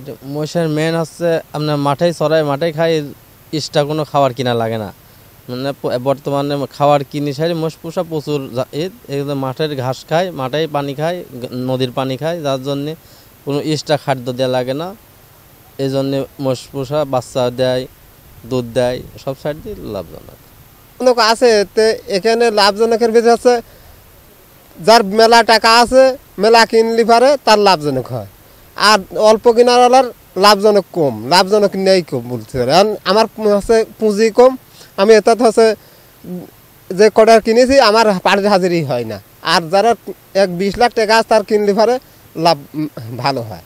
মোষের মেন হচ্ছে আপনার মাঠেই চড়াই মাঠেই খাই, এক্সট্রা কোনো খাবার কিনা লাগে না। মানে বর্তমানে খাবার কিনে সারি মোষ পোষা প্রচুর এগুলো মাঠের ঘাস খায়, মাঠেই পানি খায়, নদীর পানি খায়, যার জন্যে কোনো এক্সট্রা খাদ্য দেওয়া লাগে না। এই জন্যে মোষ পোষা বাচ্চা দেয়, দুধ দেয়, সব সাইড দিয়ে লাভজনক আছে। এখানে লাভজনকের বেশি হচ্ছে যার মেলা টাকা আছে, মেলা কিনলি পারে তার লাভজনক হয়, আর অল্প কিনার লাভজনক কম, লাভজনক নেই কম বলতে পারে। কারণ আমার হচ্ছে পুঁজি কম, আমি এত হচ্ছে যে কটা কিনেছি আমার পাড়ি হাজিরই হয় না। আর যারা 20 লাখ টাকা আছে তার কিনলি পারে লাভ ভালো হয়।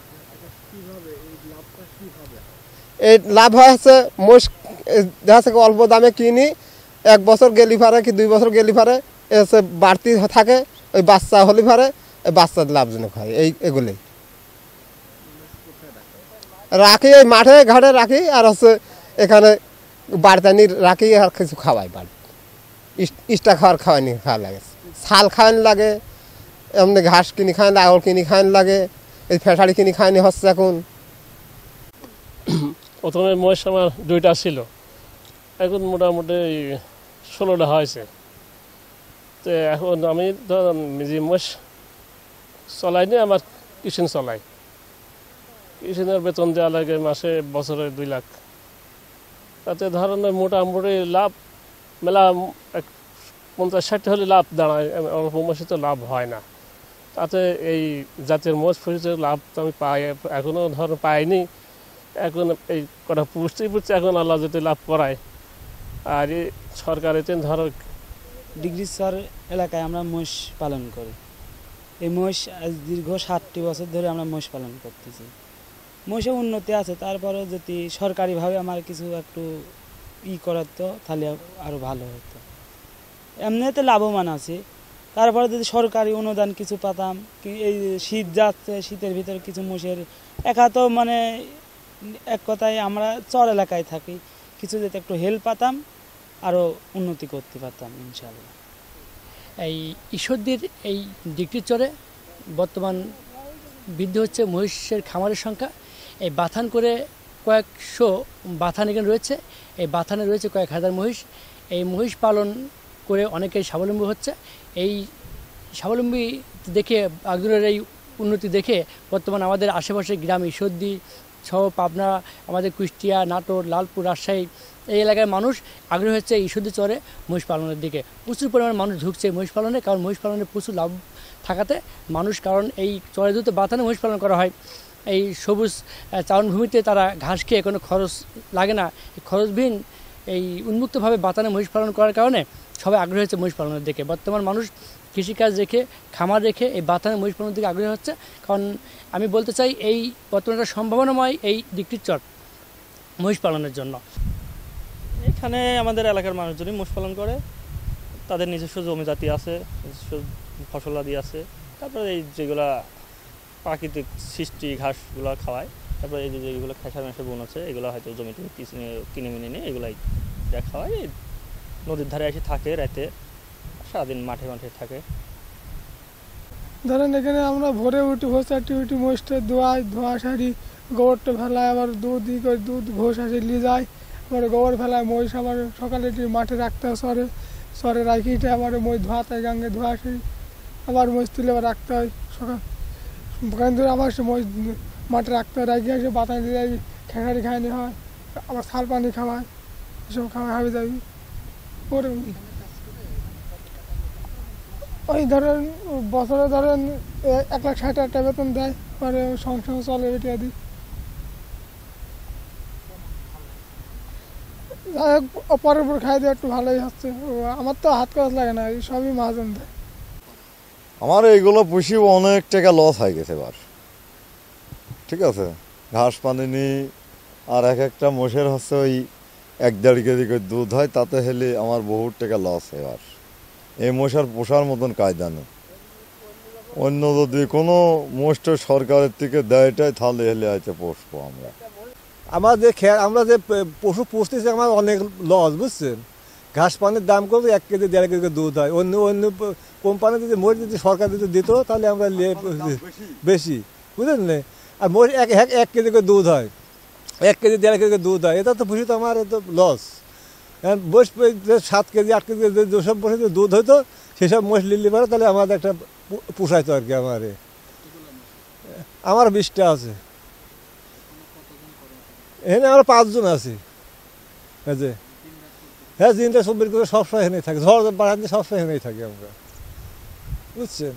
এই লাভ হয় হচ্ছে মোষ দেখা যাচ্ছে অল্প দামে কিনি, 1 বছর গেলি পারে কি 2 বছর গেলি পারে হচ্ছে বাড়তি থাকে, ওই বাচ্চা হলে পারে বাচ্চা লাভজনক হয়। এগুলোই রাখি, ওই মাঠে ঘাটে রাখি, আর হচ্ছে এখানে বাড়তানি রাখি, আর কিছু খাওয়াই বাড়ি। ইস্টা খাওয়া লাগে, ছাল খাওয়ানি লাগে, এমনি ঘাস কিনে খাওয়ানি, আগল কিনে খাওয়ানি লাগে, এই ফেসারি কিনে খাওয়ানি হচ্ছে এখন। প্রথমে মহিষ আমার 2টা ছিল, এখন মোটামুটি 16টা হয়েছে। তো এখন আমি ধর নিজে মহিষ চলাইনি, আমার কিষেন চলাই। কিষেনের বেতন দেওয়া লাগে মাসে, বছরে 2 লাখ। তাতে ধরেন মোটামুটি লাভ মেলা 50-60 হলে লাভ দাঁড়ায়, অল্প মাসে তো লাভ হয় না। তাতে এই জাতের মোষ ফুষে লাভ তো আমি পাই, এখনও ধর পাইনি। এখন এই কটা পুষতে এখন আল্লাহ যদি লাভ করায়। আর এই সরকারিতে ধরো ডিগ্রিচর এলাকায় আমরা মোষ পালন করি। এই মোষ দীর্ঘ 60টি বছর ধরে আমরা মোষ পালন করতেছি। মোষে উন্নতি আছে, তারপরেও যদি সরকারিভাবে আমার কিছু একটু করাতো তাহলে আরও ভালো হতো। এমনিতে লাভবান আছে, তারপরে যদি সরকারি অনুদান কিছু পাতাম, এই শীত যাচ্ছে, শীতের ভিতরে কিছু মোষের তো মানে এক কথায় আমরা চর এলাকায় থাকি, কিছু যদি একটু হেল্প পাতাম আরও উন্নতি করতে পারতাম ইনশাআল্লাহ। এই ঈশ্বরদীর এই ডিগ্রিচরে বর্তমান বৃদ্ধি হচ্ছে মহিষের খামারের সংখ্যা। এই বাথান করে কয়েকশো বাথান এখানে রয়েছে, এই বাথানে রয়েছে কয়েক হাজার মহিষ। এই মহিষ পালন করে অনেকেই স্বাবলম্বী হচ্ছে। এই স্বাবলম্বী দেখে, আগ্রহের এই উন্নতি দেখে বর্তমান আমাদের আশেপাশের গ্রাম ঈশ্বরদী সহ পাবনা, আমাদের কুষ্টিয়া, নাটোর, লালপুর, রাজশাহী এই এলাকার মানুষ আগ্রহী হচ্ছে ঈশ্বরদী চরে মহিষ পালনের দিকে। প্রচুর পরিমাণে মানুষ ঢুকছে মহিষ পালনে, কারণ মহিষ পালনে প্রচুর লাভ থাকাতে মানুষ, কারণ এই চরে দুটো বাথানে মহিষ পালন করা হয়, এই সবুজ চারণভূমিতে তারা ঘাস খেয়ে কোনো খরচ লাগে না। এই খরচবিহীন এই উন্মুক্তভাবে বাথানে মহিষ পালন করার কারণে সবাই আগ্রহী হচ্ছে মহিষ পালনের দিকে। বর্তমান মানুষ কৃষিকাজ রেখে, খামার রেখে এই বাথানে মহিষ পালনের দিকে আগ্রহী হচ্ছে। কারণ আমি বলতে চাই এই বর্তমানে একটা সম্ভাবনাময় এই ডিগ্রিচর মহিষ পালনের জন্য। এখানে আমাদের এলাকার মানুষজনই মোষ পালন করে, তাদের নিজস্ব জমিজাতি আছে, নিজস্ব ফসলাদি আছে, তারপরে এই যেগুলা প্রাকৃতিক সৃষ্টি ঘাসগুলো খাওয়ায়, তারপরে এই যেগুলো খেসার মেশে বোন আছে, এগুলো হয়তো জমিতে কিনে মিনে নিয়ে এগুলাই যা খাওয়ায়। নদীর ধারে এসে থাকে, রাতে সারাদিন মাঠে মাঠে থাকে। ধরেন এখানে আমরা ভোরে উঠি, ভোর 4টে উঠি, মোষটা ধোয়া সারি, গোবরটা ফেলায়, আবার দুধ করে দুধ ঘোষ আসে নিয়ে যায়, আবার গোবর ফেলায়। মহিষ আবার সকালে মাঠে রাখতে হয়, সরে রাখি, আবার মহিষ ধোয়াতে হয়, গাঙ্গে ধোয়া আসি, আবার মহিষ তুলে আবার রাখতে হয়। সকাল ধরে আবার সে মহিষ মাঠে রাখতে হয়, রাখি আসে বাতানি দিয়ে খেসারি খাওয়ানি হয়, আবার ছাল পানি খাওয়ায়, এসব খাওয়া হাবি যাবি ওরে। ওই ধরেন বছরে ধরেন 1,60,000 বেতন দেয়, পরে সংসার চলে এটা দিই। পরের উপর খাই দিয়ে একটু ভালোই হচ্ছে। আমার তো হাত খরচ লাগে না, সবই মহাজন দেয়। আমার এইগুলো পুষি অনেক টাকা লস হয়ে গেছে এবার। ঠিক আছে, ঘাস পানি নিই, আর একটা মোষের হচ্ছে ওই 1-1.5 কেজি করে দুধ হয়, তাতে হেলে আমার বহুত টাকা লস এবার। এই মোষ আর পোষার মতন কায়দা নেই। অন্য যদি কোনো মোষটা সরকারের থেকে দেয়টাই তাহলে হেলে হয়তো পোষবো আমরা। আমরা যে পশু পুষতেছি আমার অনেক লস, বুঝছেন। ঘাস পানির দাম করবে 1 কেজি 1.5 কেজি দুধ হয়। অন্য কোম্পানি যদি মোষ যদি সরকার যদি দিত তাহলে আমরা বেশি, বুঝলেন না। আর মোষ এক কেজি করে দুধ হয়, 1 কেজি 1.5 কেজি করে দুধ হয়, এটা তো পুষি তো আমার তো লস। মোষ 7 কেজি 8 কেজি যেসব মোষে দুধ হইতো সেসব মোষ লিলি পারে, তাহলে আমাদের একটা পুষাইতো আর কি। আমার 20টা আছে, এখানে আমরা 5 জন আছি। হ্যাঁ, দিনটা 24 করে সবসময় এখানেই থাকি, ঝড় বাড়াতে সবসময় এখানেই থাকি আমরা, বুঝছেন।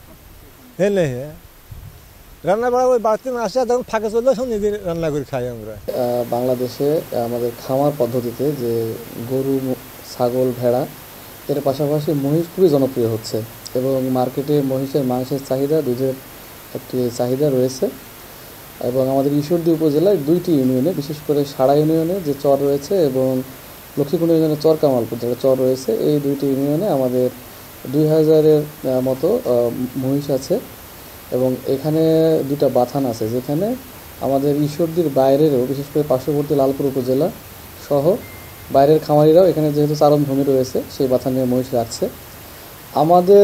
হ্যাঁ, রান্না বাড়া ওই বাড়তে না আসে, তখন ফাঁকে চললে সব নিজে রান্না করে খাই আমরা। বাংলাদেশে আমাদের খামার পদ্ধতিতে যে গরু, ছাগল, ভেড়া এর পাশাপাশি মহিষ খুবই জনপ্রিয় হচ্ছে এবং মার্কেটে মহিষের মাংসের চাহিদা, দুধের একটি চাহিদা রয়েছে। এবং আমাদের ঈশ্বরদী উপজেলায় 2টি ইউনিয়নে, বিশেষ করে সাড়া ইউনিয়নে যে চর রয়েছে এবং লক্ষ্মীকুণ্ড ইউনিয়নে চর কামালপুর যেটা চর রয়েছে, এই 2টি ইউনিয়নে আমাদের 2000-এর মতো মহিষ আছে। এবং এখানে 2টা বাথান আছে, যেখানে আমাদের ঈশ্বরদীর বাইরেরও, বিশেষ করে পার্শ্ববর্তী লালপুর উপজেলা সহ বাইরের খামারিরাও এখানে যেহেতু চারণভূমি রয়েছে সেই বাথানে মহিষ রাখছে। আমাদের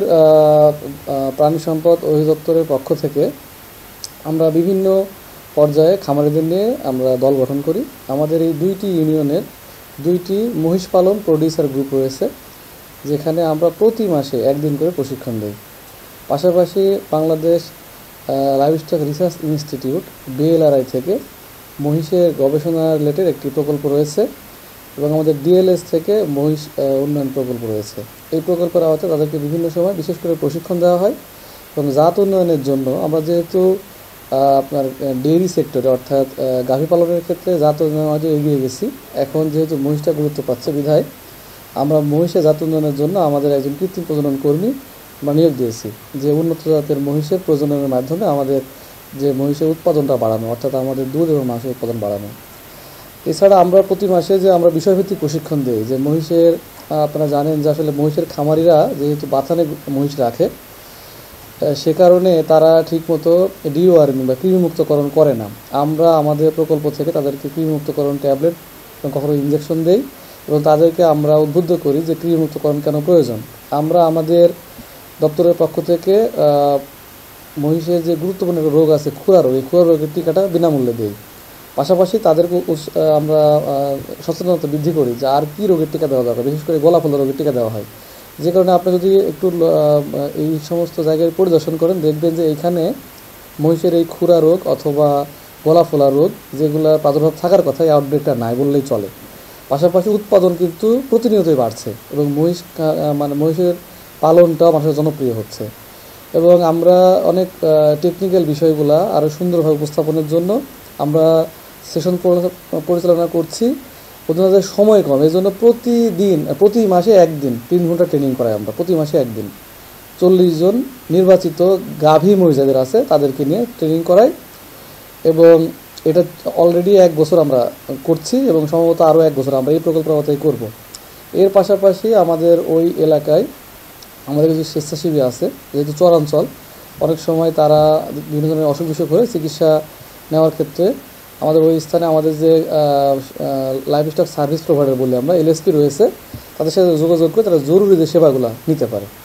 প্রাণী সম্পদ অধিদপ্তরের পক্ষ থেকে আমরা বিভিন্ন পর্যায়ে খামারিদের নিয়ে আমরা দল গঠন করি। আমাদের এই 2টি ইউনিয়নের 2টি মহিষ পালন প্রডিউসার গ্রুপ রয়েছে, যেখানে আমরা প্রতি মাসে 1 দিন করে প্রশিক্ষণ দিই। পাশাপাশি Bangladesh livestock research institute BLRI থেকে মহিষের গবেষণা রিলেটেড একটি প্রকল্প রয়েছে এবং আমাদের DLS থেকে মহিষ উন্নয়ন প্রকল্প রয়েছে। এই প্রকল্পের আওতায় তাদেরকে বিভিন্ন সময় বিশেষ করে প্রশিক্ষণ দেওয়া হয় এবং জাত উন্নয়নের জন্য আমরা যেহেতু আপনার ডেইরি সেক্টরে অর্থাৎ গাভী পালনের ক্ষেত্রে জাত উন্নয়ন আগে এগিয়ে গেছি, এখন যেহেতু মহিষটা গুরুত্ব পাচ্ছে বিধায় আমরা মহিষের জাত উন্নয়নের জন্য আমাদের একজন কৃত্রিম প্রজনন কর্মী আমরা নিয়োগ দিয়েছি, যে উন্নত জাতের মহিষের প্রজননের মাধ্যমে আমাদের যে মহিষের উৎপাদনটা বাড়ানো, অর্থাৎ আমাদের দুধ এবং মাংসের উৎপাদন বাড়ানো। এছাড়া আমরা প্রতি মাসে যে আমরা বিষয়ভিত্তিক প্রশিক্ষণ দিই, যে মহিষের আপনারা জানেন যে আসলে মহিষের খামারিরা যেহেতু বাথানে মহিষ রাখে, সে কারণে তারা ঠিকমতো ডিওয়ার্মিং বা কৃমিমুক্তকরণ করে না। আমরা আমাদের প্রকল্প থেকে তাদেরকে কৃমিমুক্তকরণ ট্যাবলেট এবং কখনো ইঞ্জেকশন দেই এবং তাদেরকে আমরা উদ্বুদ্ধ করি যে কৃমিমুক্তকরণ কেন প্রয়োজন। আমরা আমাদের দপ্তরের পক্ষ থেকে মহিষের যে গুরুত্বপূর্ণ রোগ আছে খুরা রোগ, এই খুরা রোগের টিকাটা বিনামূল্যে দিই। পাশাপাশি তাদেরকে আমরা সচেতনতা বৃদ্ধি করি যে আর কী রোগের টিকা দেওয়া দরকার, বিশেষ করে গলা ফোলা রোগের টিকা দেওয়া হয়। যে কারণে আপনি যদি একটু এই সমস্ত জায়গায় পরিদর্শন করেন, দেখবেন যে এইখানে মহিষের এই খুরা রোগ অথবা গলা ফোলা রোগ যেগুলোর প্রাদুর্ভাব থাকার কথা, এই আউটব্রেকটা নাই বললেই চলে। পাশাপাশি উৎপাদন কিন্তু প্রতিনিয়তই বাড়ছে এবং মহিষের পালনটাও মানুষের জনপ্রিয় হচ্ছে। এবং আমরা অনেক টেকনিক্যাল বিষয়গুলো আরও সুন্দরভাবে উপস্থাপনের জন্য আমরা সেশন পরিচালনা করছি। ওদের সময় কম, এই জন্য প্রতি মাসে 1 দিন 3 ঘন্টা ট্রেনিং করাই আমরা, প্রতি মাসে 1 দিন 40 জন নির্বাচিত গাভী মহিষ যাদের আছে তাদেরকে নিয়ে ট্রেনিং করাই। এবং এটা অলরেডি 1 বছর আমরা করছি এবং সম্ভবত আরও 1 বছর আমরা এই প্রকল্পের আওতায় করব। এর পাশাপাশি আমাদের ওই এলাকায় আমাদের কিছু স্বেচ্ছাসেবী আছে, যেহেতু চরাঞ্চল, অনেক সময় তারা বিভিন্ন ধরনের অসুখ বিসুখ হয়ে চিকিৎসা নেওয়ার ক্ষেত্রে আমাদের ওই স্থানে আমাদের যে লাইভস্টক সার্ভিস প্রোভাইডার বলে আমরা LSP রয়েছে, তাদের সাথে যোগাযোগ করে তারা জরুরি যে সেবাগুলো নিতে পারে।